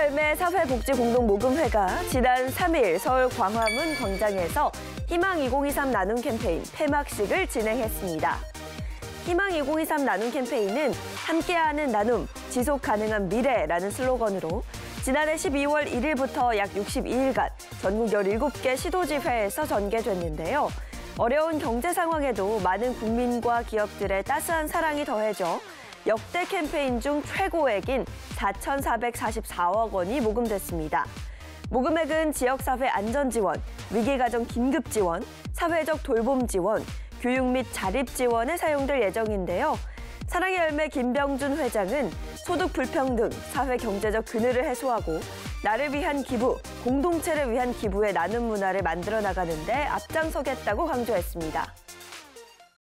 열매 사회복지공동모금회가 지난 3일 서울 광화문 광장에서 희망 2023 나눔 캠페인 폐막식을 진행했습니다. 희망 2023 나눔 캠페인은 함께하는 나눔, 지속가능한 미래라는 슬로건으로 지난해 12월 1일부터 약 62일간 전국 17개 시도지회에서 전개됐는데요. 어려운 경제 상황에도 많은 국민과 기업들의 따스한 사랑이 더해져 역대 캠페인 중 최고액인 4,444억 원이 모금됐습니다. 모금액은 지역사회 안전지원, 위기가정 긴급지원, 사회적 돌봄 지원, 교육 및 자립 지원에 사용될 예정인데요. 사랑의 열매 김병준 회장은 소득 불평등, 사회 경제적 그늘을 해소하고 나를 위한 기부, 공동체를 위한 기부의 나눔 문화를 만들어 나가는 데 앞장서겠다고 강조했습니다.